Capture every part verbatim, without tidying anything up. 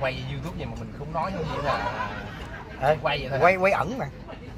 quay YouTube vậy mà mình không nói như vậy là à, quay vậy thôi. Quay quay ẩn mà.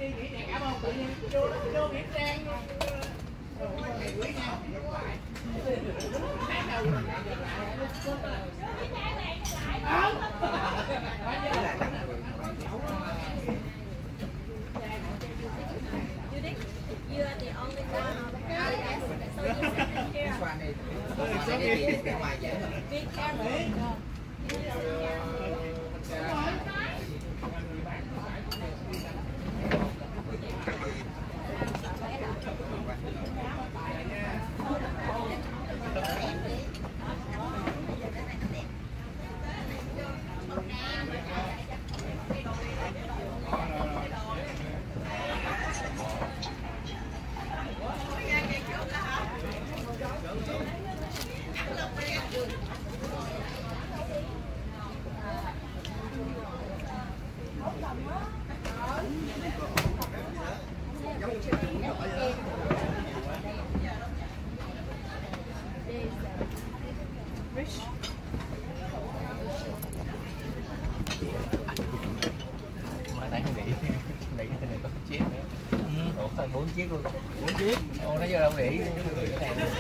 Bốn chiếc luôn. Bốn chiếc. Ồ, nó giờ đâu để cái này.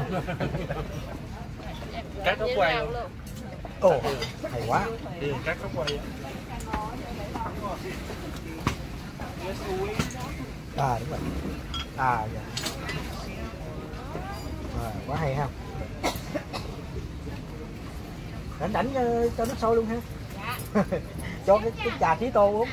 Cắt góc quay luôn. Ồ, hay quá. Đi cắt góc quay. À đúng rồi. À dạ. À, quá hay ha. Đánh đánh cho, cho nước sôi luôn ha. Dạ. Cho cái, cái trà khí tô uống.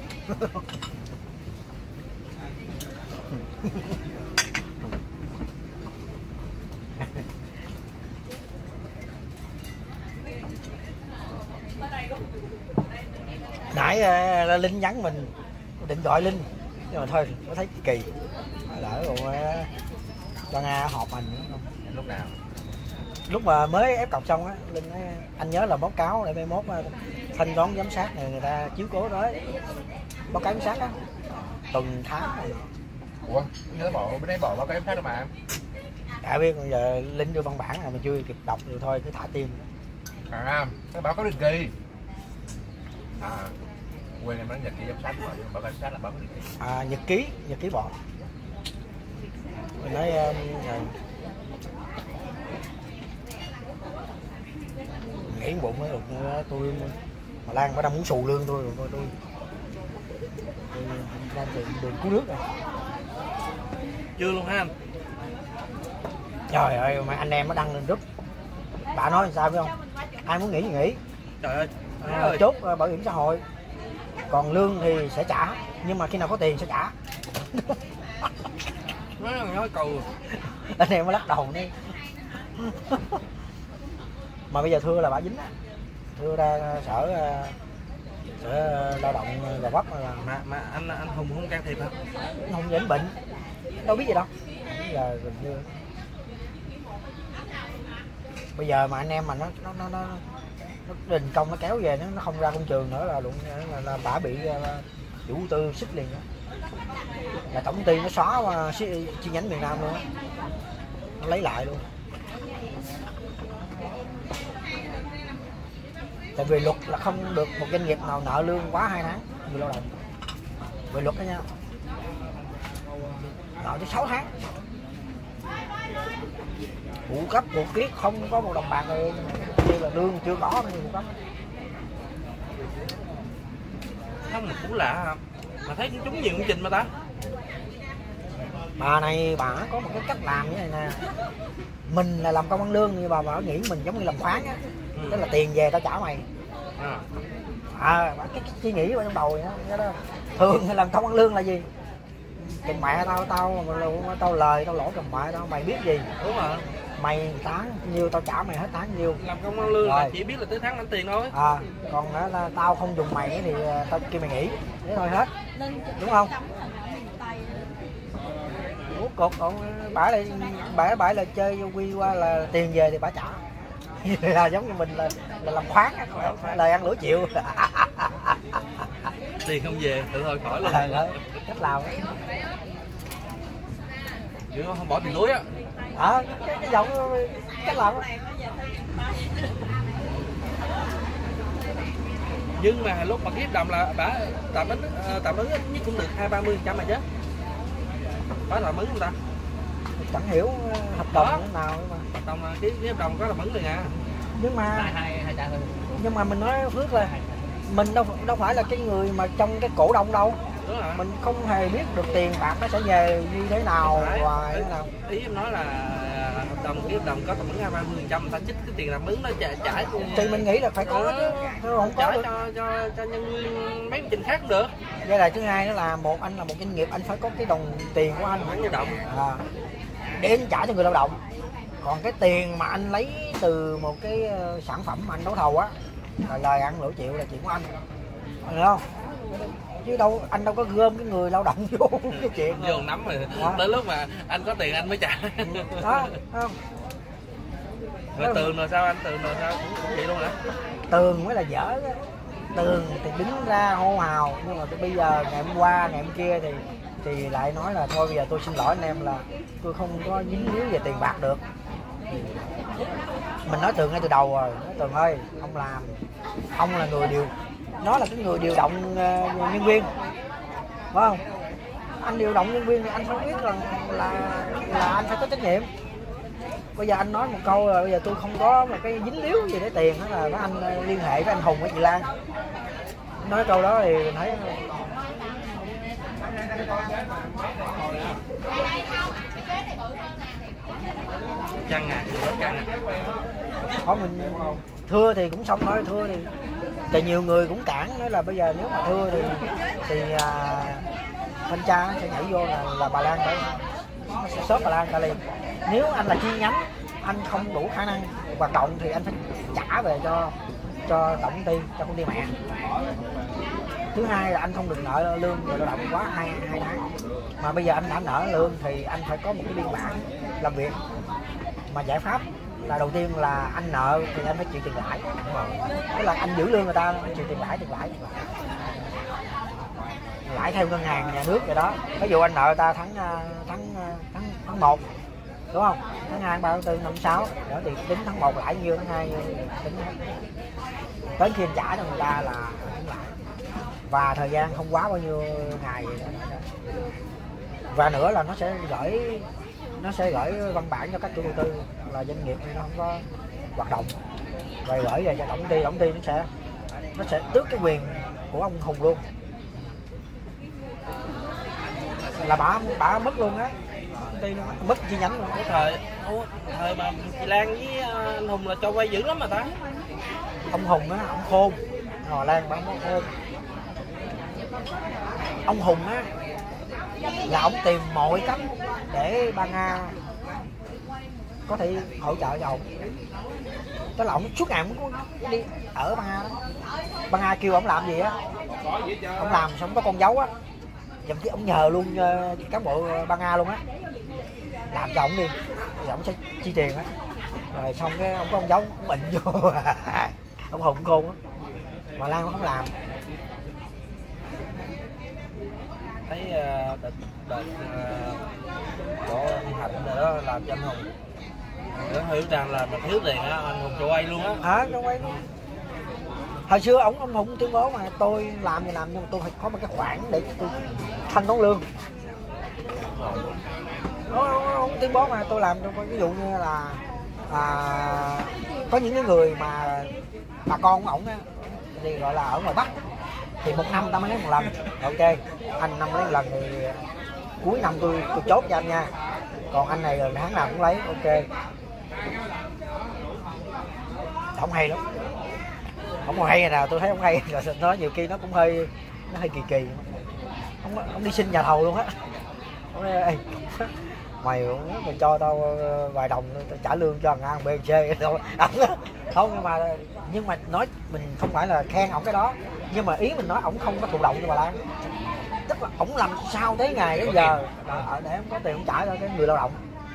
Nãy uh, Linh nhắn mình định gọi Linh nhưng mà thôi nó thấy kỳ lỡ rồi uh, cho Nga họp hành nữa không. Lúc nào? Lúc mà mới ép cọc xong á, Linh nói, anh nhớ là báo cáo để mai mốt uh, thanh toán giám sát này người ta chiếu cố đó, báo cáo giám sát á tuần tháng này. Ủa, nhớ bỏ bên đấy bỏ báo cáo giám sát đâu mà. Đã biết bây giờ Linh đưa văn bản là mình chưa kịp đọc rồi thôi cứ thả tim. À, cái báo cáo định kỳ. À, quên em nói nhật ký giám sát rồi, báo cáo giám sát là báo cáo định kỳ. À, nhật ký, nhật ký bọn. Mình nói um, nghĩ bụng mới được tôi mà Lan mới đang muốn xù lương tôi rồi tôi tôi đang đường, đường cứu nước rồi. Chưa luôn ha anh. Trời ơi mà anh em nó đăng lên group. Bà nói sao biết không? Ai muốn nghỉ thì nghỉ. Trời ơi. À, chốt uh, bảo hiểm xã hội. Còn lương thì sẽ trả, nhưng mà khi nào có tiền sẽ trả. Nói nói cầu. Anh em mới lắc đầu đi. Mà bây giờ thưa là bà dính á. Thưa ra sở sở lao động Gò Vấp là mà mà anh anh Hùng không can thiệp hả? Không dính bệnh. Đâu biết gì đâu. Bây giờ gần như bây giờ mà anh em mà nó nó nó nó, nó đình công nó kéo về nó nó không ra công trường nữa là luôn là, là bả bị uh, chủ tư xích liền đó. Là tổng công ty nó xóa uh, chi nhánh miền Nam luôn đó. Nó lấy lại luôn. Tại vì luật là không được một doanh nghiệp nào nợ lương quá hai tháng người lao động. Về luật đó nha. Nợ tới sáu tháng. Phụ cấp phụ kiết không có một đồng bạc rồi, như là lương chưa có nên phụ cấp. Không mà cũng lạ hả? Mà thấy chúng nhiều công trình mà ta. Bà này bà có một cái cách làm như này nè. Mình là làm công ăn lương nhưng bà bà nghĩ mình giống như làm khoán á. Ừ. Tức là tiền về tao trả mày. À, à cái, cái suy nghĩ ở trong đầu vậy đó. Đó. Thường làm công ăn lương là gì? Chồng mẹ tao tao tao, tao lời tao lỗ chồng mẹ tao mày biết gì? Đúng rồi. Mày tháng nhiêu tao trả mày hết tháng nhiêu. Làm công ăn lương là chỉ biết là tới tháng lãnh tiền thôi. À, còn đó là tao không dùng mày thì tao kêu mày nghỉ. Thế thôi hết. Đúng không? Ủa cột còn bả lại bả bả là chơi quy qua là tiền về thì bả trả. Là giống như mình là, là làm khoán lời ăn lửa chịu. Tiền không về tự thôi khỏi luôn. À, cách làm chứ không bỏ tiền lưới á. À, cái, cái giọng cách làm đó. Nhưng mà lúc mà ký hợp đồng là bà tạm ứng tạm ứng ít nhất cũng được hai ba mươi phần trăm mà chứ. Có tạm ứng không ta? Chẳng hiểu hợp đồng như thế nào mà. Hợp đồng ký, ký hợp đồng có tạm ứng liền à. Nhưng mà hai hai trả thôi. Nhưng mà mình nói Phước là mình đâu đâu phải là cái người mà trong cái cổ đông đâu. Đúng rồi. Mình không hề biết được tiền bạc nó sẽ về như thế nào và như thế nào. Ý em nói là hợp đồng ký hợp đồng có tạm ứng hai ba mươi phần trăm, ta chích cái tiền tạm ứng nó trả trả thì mình nghĩ là phải có chứ, không có trả được. cho cho cho nhân viên mấy công trình khác cũng được. Giai đoạn thứ hai đó là một anh là một doanh nghiệp, anh phải có cái đồng tiền của anh Bán lao động à, để anh trả cho người lao động. Còn cái tiền mà anh lấy từ một cái sản phẩm mà anh đấu thầu á là lời ăn lỗ chịu là chuyện của anh, hiểu không? Chứ đâu anh đâu có gom cái người lao động vô cái chuyện vô nắm rồi đó. Tới lúc mà anh có tiền anh mới trả đó, không? Rồi Tường rồi sao anh, Tường rồi sao cũng, cũng vậy luôn hả? Tường mới là dở đó. Tường thì đứng ra hô hào, nhưng mà bây giờ ngày hôm qua ngày hôm kia thì thì lại nói là thôi bây giờ tôi xin lỗi anh em là tôi không có dính líu về tiền bạc được. Mình nói Tường ngay từ đầu rồi, nói Tường ơi, ông làm, ông là người điều, nó là cái người điều động uh, nhân viên, phải không? Anh điều động nhân viên thì anh phải biết rằng là là anh phải có trách nhiệm. Bây giờ anh nói một câu là bây giờ tôi không có một cái dính líu gì để tiền, đó là anh uh, liên hệ với anh Hùng với chị Lan. Nói câu đó thì mình thấy Chăng à, chăng à. Thôi mình thưa thì cũng xong thôi, thưa thì thì nhiều người cũng cản, nói là bây giờ nếu mà thưa thì thì à, thanh tra sẽ nhảy vô là là bà Lan đấy, nó sẽ sớt bà Lan cả liền. Nếu anh là chi nhánh, anh không đủ khả năng hoạt động thì anh phải trả về cho cho tổng công ty, cho công ty mẹ. Thứ hai là anh không được nợ lương người lao động quá hai hai tháng. Mà bây giờ anh đã nợ lương thì anh phải có một cái biên bản làm việc. Mà giải pháp là đầu tiên là anh nợ thì anh phải chịu tiền lãi. Tức là anh giữ lương người ta, anh chịu tiền lãi, tiền lãi, tiền lãi. Lãi theo ngân hàng nhà nước vậy đó. Ví dụ anh nợ người ta tháng tháng tháng tháng một, đúng không? Tháng hai, ba, tháng tư, năm, sáu, đó thì tính tháng một lãi nhiêu, tháng hai tính tới khi anh trả cho người ta là tính lãi. Và thời gian không quá bao nhiêu ngày vậy đó. Và nữa là nó sẽ gửi nó sẽ gửi văn bản cho các chủ đầu tư là doanh nghiệp này nó không có hoạt động, rồi gửi về cho tổng công ty, tổng công ty nó sẽ nó sẽ tước cái quyền của ông Hùng luôn, là bà bà mất luôn á, công ty nó mất chi nhánh luôn. Cái thời thời mà chị Lan với anh Hùng là cho vay dữ lắm mà ta. Ông Hùng á, ông khôn, Hòa Lan bà ông khôn. Ông Hùng á là ông tìm mọi cách để Ba Nga có thể hỗ trợ cho ông. Tức là ông suốt ngày muốn đi ở Ba Nga đó. Ba Nga kêu ông làm gì á, ông làm xong có con dấu á, dòng chứ ông nhờ luôn uh, cán bộ Ba Nga luôn á, làm cho ông đi, thì ông sẽ chi tiền á. Rồi xong cái ông có con dấu, ông bệnh vô ông Hùng khôn á, mà Lan nó không làm. Thấy uh, đợt, đợt uh, của Hạnh rồi đó làm cho anh Hùng nó hiểu rằng là mình thiếu tiền á, anh Hùng cho vay luôn á. Hả, cho vay luôn. Hồi xưa ông ông Hùng tuyên bố mà tôi làm gì làm, nhưng mà tôi phải có một cái khoản để tôi thanh toán lương. Ông, ông tuyên bố mà tôi làm, tôi ví dụ như là à, có những cái người mà bà con của ổng á thì gọi là ở ngoài Bắc thì một năm ta mới lấy một lần. Ok, anh năm lấy một lần thì cuối năm tôi tôi chốt cho anh nha, còn anh này tháng nào cũng lấy. Ok, ổng hay lắm, ổng còn hay nào tôi thấy ổng hay rồi. Nói nhiều khi nó cũng hơi nó hơi kỳ kỳ. Ông, ông đi xin nhà thầu luôn á, ông nói ê mày mày cho tao vài đồng tao trả lương cho thằng A B C đâu không. Nhưng mà nhưng mà nói mình không phải là khen ổng cái đó, nhưng mà ý mình nói ổng không có thụ động cho bà Lan, tức là ổng làm sao tới ngày đến giờ để em có tiền ổng trả cho cái người lao động.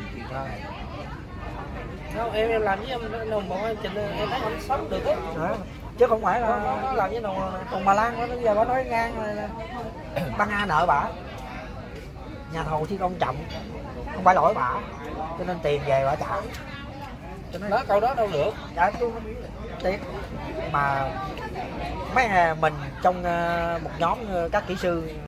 Không, em em làm với em Hùng một anh Trình em thấy anh sống được á, chứ không phải là nó, nó làm với Hùng. Còn bà Lan bây giờ bà nói ngang là Ba Nga nợ bả, nhà thầu thi công chậm không phải lỗi bả, cho nên tiền về bả trả. Cho nên đó câu đó đâu được. Trả tôi tiền mà mấy à, mình trong à, một nhóm à, các kỹ sư